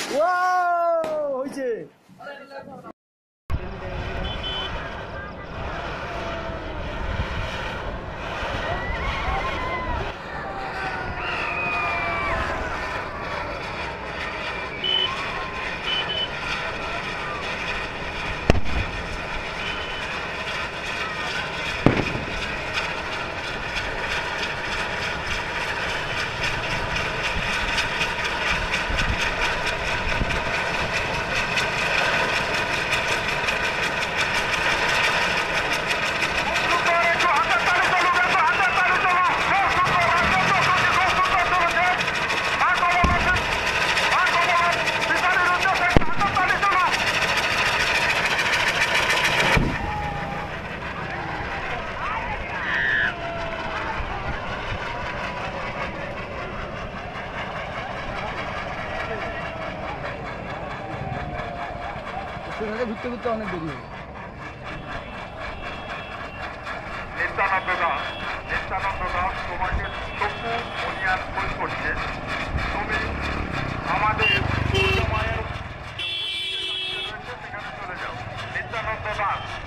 হয়েছে। ঘুরতে ঘুরতে অনেক দেরি হবে। নিত্যানন্দ দাস তোমাকে চক্ষু মনিয়ার ফোন করছে। তুমি আমাদের মায়ের সেখানে চলে যাও। নিত্যানন্দ দাস।